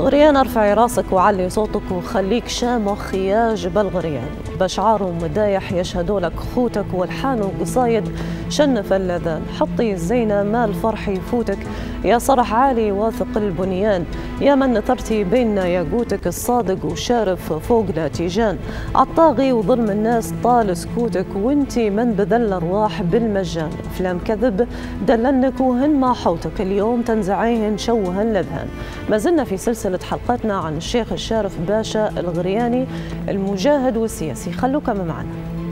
غريان ارفعي راسك وعلي صوتك وخليك شامخ يا جبل غريان، بشعار ومدايح يشهدوا لك خوتك والحان وقصايد شنف اللذان، حطي الزينة ما الفرح يفوتك يا صرح عالي واثق البنيان، يا من نثرتي بيننا ياقوتك الصادق وشارف فوق لا تيجان، عالطاغي وظلم الناس طال سكوتك وانتي من بذل ارواح بالمجان، افلام كذب دلنك وهن ما حوتك اليوم تنزعيهن شوهن لذهان. ما زلنا في سلسلة حلقتنا عن الشيخ الشارف باشا الغرياني المجاهد والسياسي، خلوكم معنا.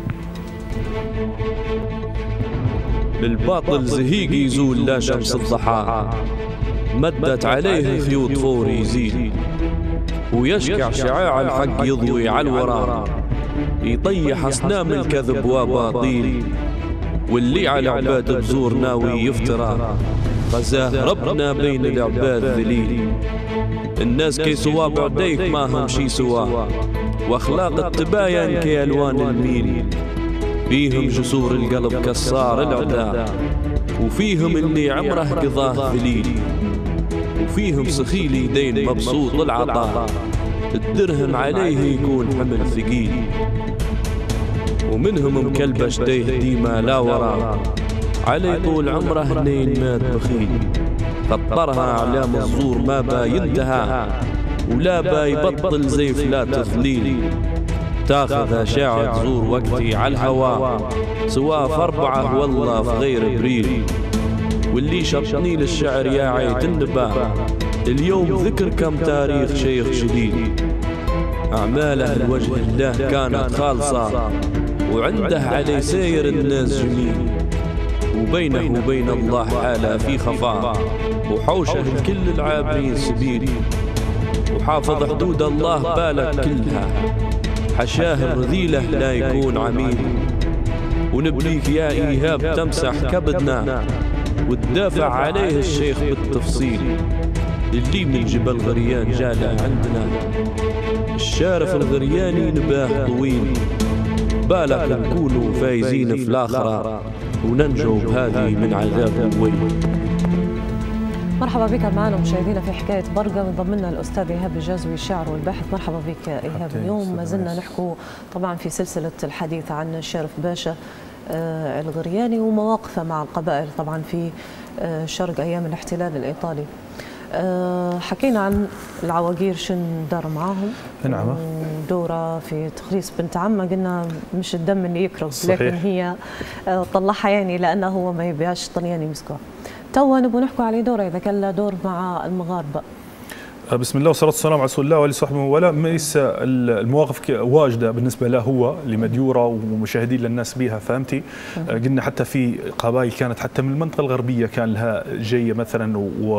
بالباطل زهيق يزول لا شمس الضحى، مدت عليه خيوط فور يزيد، ويشكع شعاع الحق يضوي على الورى، يطيح أصنام الكذب وباطيل، واللي على عباد بزور ناوي يفترى، غزاه ربنا بين العباد ذليل. الناس كي صوابع ديك ما هم شي سوا، واخلاق التباين كالوان الميل، فيهم جسور القلب كسار العداء، وفيهم اللي عمره قضاه ذليل، وفيهم سخيل يدين مبسوط العطاء، الدرهم عليه يكون حمل ثقيل، ومنهم مكلبش ديه ديما لا وراء، علي طول عمره هنين مات بخيل، خطرها أعلام الزور ما با ينتهى، ولا با يبطل زيف لا تضليل، تاخذ شاعر زور وقتي على الهوا، سوا في 4 والله في غير بريل، واللي شرطني للشعر يا عيت النبا، اليوم ذكر كم تاريخ شيخ جليل، أعماله لوجه الله كانت خالصة، وعنده علي سير الناس جميل، وبينه وبين الله حالة في خفاء، وحوشه الكل العابرين سبيل، وحافظ حدود الله بالك كلها، حشاه الرذيلة لا يكون عميل، ونبليك يا إيهاب تمسح كبدنا، وتدافع عليه الشيخ بالتفصيل، اللي من جبل غريان جاله عندنا، الشارف الغرياني نباه طويل، بالك نكونوا فايزين في الآخرة، وننجو بهذه من عذاب الويل. مرحبا بك معنا مشاهدينا في حكاية برقة، من لنا الأستاذ إيهاب الجازوي الشاعر والباحث. مرحبا بك إيهاب. اليوم ما زلنا نحكو طبعا في سلسلة الحديث عن الشارف باشا الغرياني ومواقفه مع القبائل طبعا في شرق أيام الاحتلال الإيطالي. حكينا عن العواقير شن دار معاهم، نعم، دورة في تخريص بنت عمه، قلنا مش الدم اللي يكرز لكن هي طلعها يعني لأنه هو ما يبيعش طلياني مسكوه. توا نبغى نحكوا عليه دورة إذا كان له دور مع المغاربة. بسم الله والصلاة والسلام على رسول الله وعلى صحبه ولا ليس المواقف واجدة بالنسبة له هو لمديورة ومشاهدين للناس بها، فهمتي؟ قلنا حتى في قبائل كانت حتى من المنطقة الغربية كان لها جاية مثلا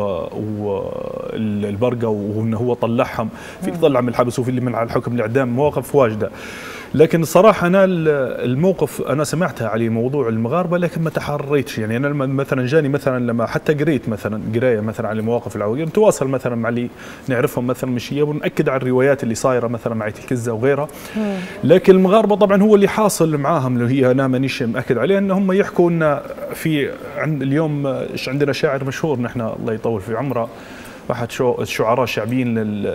والبرقة وانه هو طلعهم في طلع من الحبس وفي اللي من على الحكم الإعدام، مواقف واجدة. لكن الصراحة أنا الموقف أنا سمعتها على موضوع المغاربة لكن ما تحريتش، يعني أنا مثلا جاني مثلا لما حتى قريت مثلا قراية مثلا على مواقف العواقير، نتواصل مثلا مع اللي نعرفهم مثلا مشيه ونأكد على الروايات اللي صايرة مثلا مع الكزة وغيرها. لكن المغاربة طبعا هو اللي حاصل معاهم اللي هي أنا مانيش مأكد عليه، أن هم يحكوا أن في اليوم عندنا شاعر مشهور نحن الله يطول في عمره، واحد الشعراء الشعبيين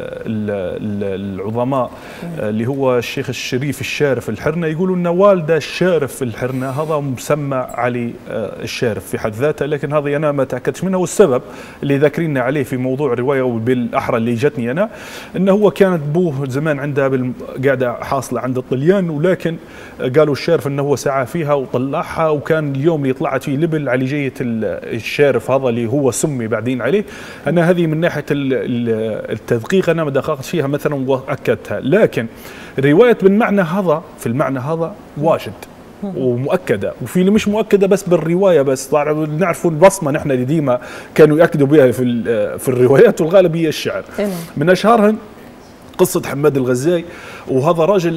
العظماء اللي هو الشيخ الشريف الشارف الحرنة، يقولوا ان والده الشارف الحرنة هذا مسمى علي الشارف في حد ذاته، لكن هذه انا ما تاكدتش منها، والسبب اللي ذاكرين عليه في موضوع الروايه وبالاحرى اللي جتني انا انه هو كانت بوه زمان عندها قاعده حاصله عند الطليان، ولكن قالوا الشارف انه هو سعى فيها وطلعها، وكان اليوم اللي طلعت فيه لبل على جيه الشارف هذا اللي هو سمي بعدين عليه. انا هذه من ناحيه التدقيق انا ما دققت فيها مثلا واكدتها، لكن روايه بالمعنى هذا في المعنى هذا واجد ومؤكده، وفي اللي مش مؤكده بس بالروايه بس، طبعا نعرفوا البصمه نحن اللي ديما كانوا ياكدوا بها في الروايات والغالب هي الشعر. من اشهرها قصه حماد الغزاي وهذا راجل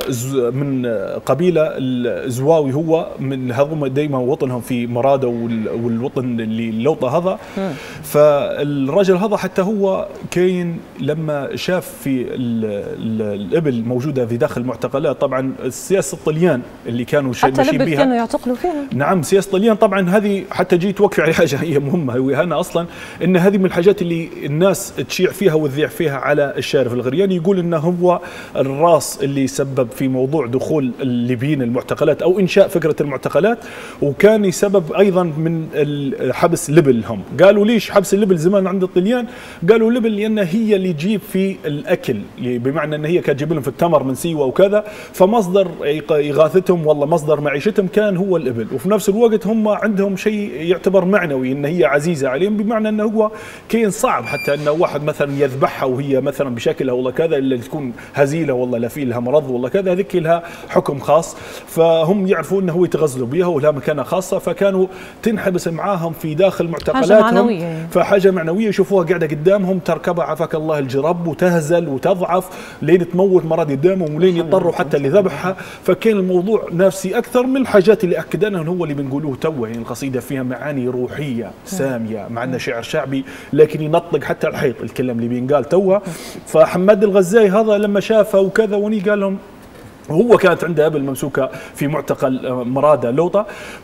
من قبيله الزواوي، هو من هذوما دائما وطنهم في مرادة والوطن اللي اللوطة هذا. فالرجل هذا حتى هو كاين لما شاف في الإبل موجودة في داخل المعتقلات، طبعا سياسة الطليان اللي كانوا ماشيين بها كانوا يعتقلوا فيها. نعم سياسة الطليان طبعا هذه حتى جيت توقف على حاجة هي مهمة، هو أنا أصلا إن هذه من الحاجات اللي الناس تشيع فيها وتذيع فيها على الشارف الغرياني، يقول إنه هو الراس اللي سبب في موضوع دخول الليبيين المعتقلات أو إنشاء فكرة المعتقلات، وكان سبب أيضا من حبس لبل. هم قالوا ليش حبس اللبل زمان عند الطليان؟ قالوا لبل لأن هي اللي تجيب في الأكل، بمعنى أن هي كانت تجيب لهم في التمر من سيوة وكذا، فمصدر إغاثتهم والله مصدر معيشتهم كان هو الإبل. وفي نفس الوقت هم عندهم شيء يعتبر معنوي أن هي عزيزة عليهم، بمعنى أنه هو كين صعب حتى أنه واحد مثلا يذبحها وهي مثلا بشكلها والله كذا، اللي تكون هزيلة والله لا في لها مرض والله كذا، هذيك لها حكم خاص، فهم يعرفون أنه هو يتغزلوا بها ولها مكانة خاصة، فكانوا تنحبس معاهم في داخل معتقلاتهم. فحاجة معنوية يشوفوها قاعدة قدامهم تركبها عافاك الله الجرب وتهزل وتضعف لين تموت مرض قدامهم ولين يضطروا حتى لذبحها. فكان الموضوع نفسي أكثر من الحاجات اللي أكدناها هو اللي بنقولوه توه. يعني القصيدة فيها معاني روحية سامية، مع أنه شعر شعبي لكن ينطق حتى الحيط الكلام اللي بينقال توه. فحماد الغزاي هذا لما شافه وكذا وني قال لهم، هو كانت عنده ابل ممسوكه في معتقل مرادة لوطه،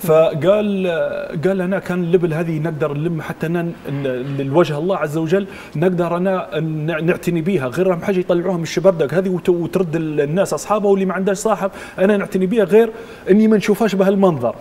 فقال انا كان الابل هذه نقدر نلم حتى للوجه الله عز وجل، نقدر انا نعتني بها، غير حاجه يطلعوها من الشبردق هذه وترد الناس اصحابه، واللي ما عندهاش صاحب انا نعتني بها، غير اني ما نشوفهاش بهالمنظر.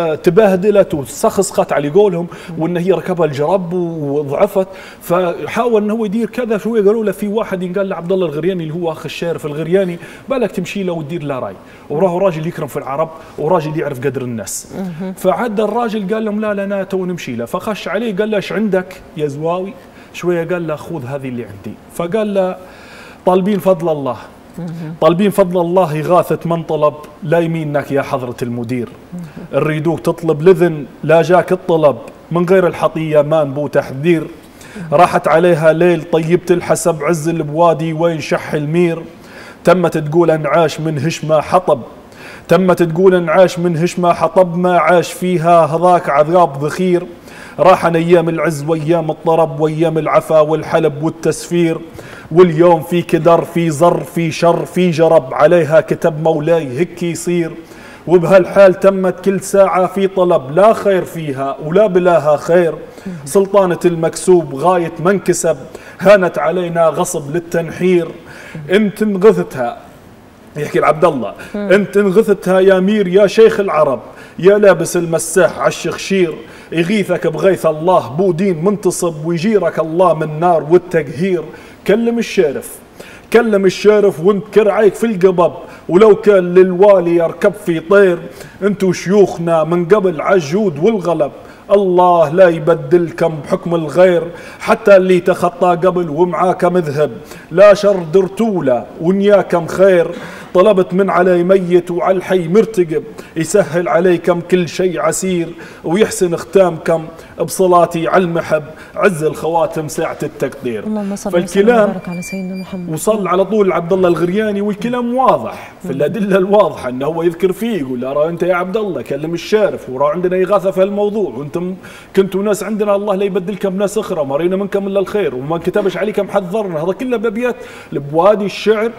تبهدلت وسخسقت على قولهم، وان هي ركبها الجرب وضعفت. فحاول انه هو يدير كذا شويه. قالوا له في واحد ينقال له عبد الله الغرياني اللي هو اخ الشارف الغرياني، بالك تمشي له دير لا راي، وراه راجل يكرم في العرب وراجل يعرف قدر الناس. فعد الراجل قال لهم لا انا تو نمشي له. فخش عليه قال له ايش عندك يا زواوي؟ شويه قال له خذ هذه اللي عندي. فقال له طالبين فضل الله، طالبين فضل الله إغاثة من طلب، لا يمينك يا حضرة المدير، نريدوك تطلب لذن لا جاك الطلب، من غير الحطية ما نبو تحذير، راحت عليها ليل طيبت الحسب عز البوادي وين شح المير، تمت تقول انعاش من هشمة حطب، تمت تقول انعاش من هشمة حطب، ما عاش فيها هذاك عذاب ذخير، راحن ايام العز وايام الطرب وايام العفا والحلب والتسفير، واليوم في كدر في زر في شر في جرب، عليها كتب مولاي هيك يصير، وبهالحال تمت كل ساعة في طلب، لا خير فيها ولا بلاها خير، سلطانة المكسوب غاية ما انكسب، هانت علينا غصب للتنحير، انت انغثتها، يحكي العبد الله، انت انغثتها يا مير يا شيخ العرب، يا لابس المساح عالشخشير، يغيثك بغيث الله بودين منتصب، ويجيرك الله من نار والتقهير، كلم الشارف، كلم الشارف وانت كرعيك في القبب، ولو كان للوالي يركب في طير، انتو شيوخنا من قبل عالجود والغلب، الله لا يبدلكم بحكم الغير، حتى اللي تخطى قبل ومعاك مذهب، لا شر درتوله ونياكم خير، طلبت من علي ميت وعلى الحي مرتقب، يسهل عليكم كل شيء عسير، ويحسن ختامكم بصلاتي على المحب، عز الخواتم ساعة التقدير. اللهم صل وسلم وبارك على سيدنا محمد. وصل على طول عبد الله الغرياني، والكلام واضح في الأدلة الواضحة انه هو يذكر فيه، يقول له انت يا عبد الله كلم الشارف، وراه عندنا إغاثة في هالموضوع، وانتم كنتوا ناس عندنا الله لا يبدلكم ناس اخرى، ما رينا منكم الا الخير، وما كتبش عليكم حذرنا، هذا كله بابيات بوادي الشعر،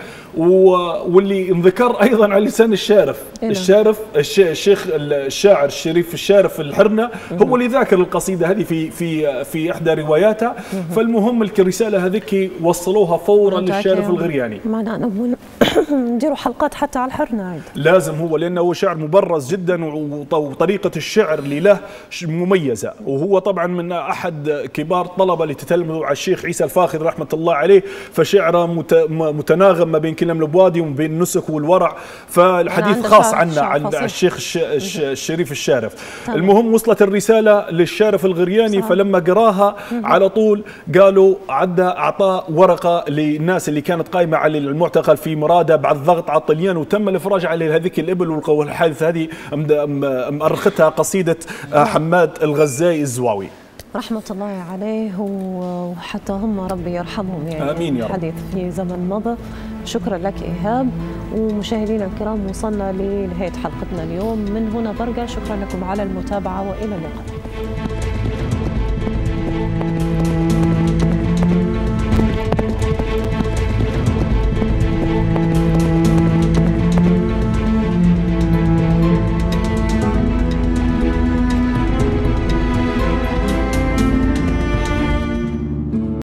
واللي انذكر ايضا على لسان الشارف. الشارف الشيخ الشاعر الشريف الشارف الحرنة هو اللي ذاكر القصيدة هذه في احدى رواياته. فالمهم الرسالة هذيك وصلوها فورا للشارف الغرياني. معنا نديروا حلقات حتى على الحرنة عيد. لازم هو، لانه هو شعر مبرز جدا، وطريقة الشعر اللي له مميزة، وهو طبعا من احد كبار الطلبة اللي تتلمذوا على الشيخ عيسى الفاخر رحمة الله عليه، فشعره متناغم ما بين كلام البوادي وما بين النسك والورع، فالحديث خاص عنه عن الشيخ الشريف الشارف. المهم وصلت الرسالة للشارف الغرياني، فلما قراها على طول قالوا اعطاه ورقة للناس اللي كانت قائمة على المعتقل في مرادة بعد ضغط على الطليان، وتم الافراج على هذيك الابل، والحادثة هذه مؤرختها قصيدة حماد الغزاي الزواوي. رحمة الله عليه وحتى هم ربي يرحمهم يعني. آمين يا رب. حديث في زمن مضى. شكرا لك إيهاب. ومشاهدينا الكرام وصلنا لنهاية حلقتنا اليوم من هنا برقة. شكرا لكم على المتابعة وإلى اللقاء.